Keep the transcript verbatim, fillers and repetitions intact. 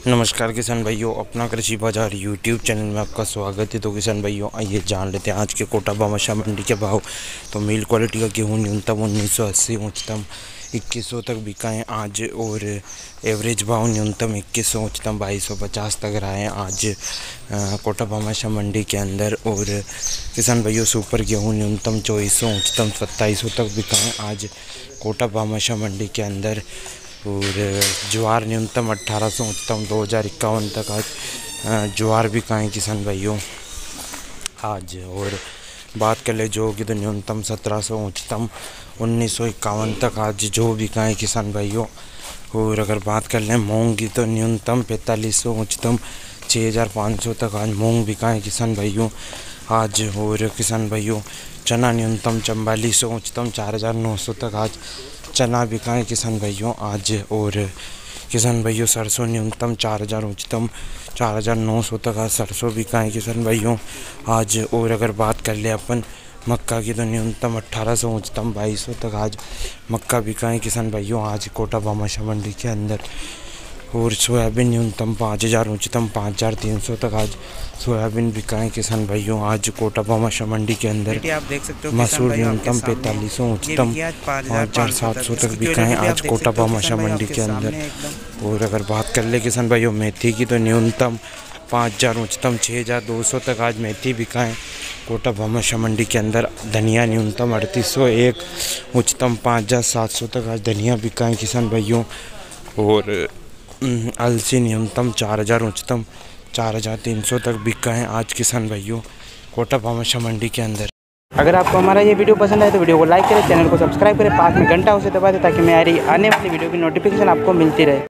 नमस्कार किसान भाइयों, अपना कृषि बाजार यूट्यूब चैनल में आपका स्वागत है। तो किसान भाइयों, आइए जान लेते हैं आज के कोटा भामाशाह मंडी के भाव। तो मिल क्वालिटी का गेहूँ न्यूनतम उन्नीस सौ अस्सी, उच्चतम इक्कीस सौ तक बिका है आज, और एवरेज भाव न्यूनतम इक्कीस सौ, उच्चतम बाईस सौ पचास तक रहा है आज कोटा भामाशाह मंडी के अंदर। और किसान भाइयों, सुपर गेहूँ न्यूनतम चौबीस सौ, उच्चतम सत्ताईस सौ तक बिका है आज कोटा भामाशाह मंडी के अंदर। और ज्वार न्यूनतम अट्ठारह सौ, उच्चतम दो हज़ार इक्यावन तक आज ज्वार भी बिका है किसान भाइयों आज। और बात कर ले जौ की, तो न्यूनतम सत्रह सौ, उच्चतम उन्नीस सौ इक्यावन तक आज जौ भी बिका है किसान भाइयों। और अगर बात कर लें मूंग की, तो न्यूनतम पैंतालीस सौ, उच्चतम छः हज़ार पाँच सौ तक आज मूंग बिका है किसान भाइयों आज। और किसान भाइयों, चना न्यूनतम चवालीस सौ, उच्चतम चार हज़ार नौ सौ तक आज चना बिका है किसान भाइयों आज। और किसान भाइयों, सरसों न्यूनतम चार हज़ार, उच्चतम चार हज़ार नौ सौ तक आज सरसों बिका है किसान भाइयों आज। और अगर बात कर ले अपन मक्का की, तो न्यूनतम अट्ठारह सौ, उच्चतम बाईस सौ तक आज मक्का बिका है किसान भाइयों आज कोटा भामाशाह मंडी के अंदर। और सोयाबीन न्यूनतम पाँच हज़ार, उच्चतम पाँच हज़ार तीन सौ तक आज सोयाबीन बिका है किसान भाइयों आज कोटा भामाशाह मंडी के अंदर। आप देख सकते हो मसूर न्यूनतम पैंतालीस सौ, उच्चतम पाँच हज़ार सात सौ तक बिका है आज कोटा भामाशाह मंडी के अंदर। और अगर बात कर ले किसान भाइयों मेथी की, तो न्यूनतम पाँच हज़ार, उच्चतम छः हज़ार दो सौ तक आज मेथी बिका है कोटा भामाशाह मंडी के अंदर। धनिया न्यूनतम अड़तीस सौ एक, उच्चतम पाँच हज़ार सात सौ तक आज धनिया बिका है किसान भाइयों। और अलसी न्यूनतम चार हज़ार, उच्चतम चार हज़ार तीन सौ तक बिका है आज किसान भाइयों कोटा भामाशाह मंडी के अंदर। अगर आपको हमारा ये वीडियो पसंद आए तो वीडियो को लाइक करें, चैनल को सब्सक्राइब करें, पास में घंटा उसे दबा दें ताकि मेरी आने वाली वीडियो की नोटिफिकेशन आपको मिलती रहे।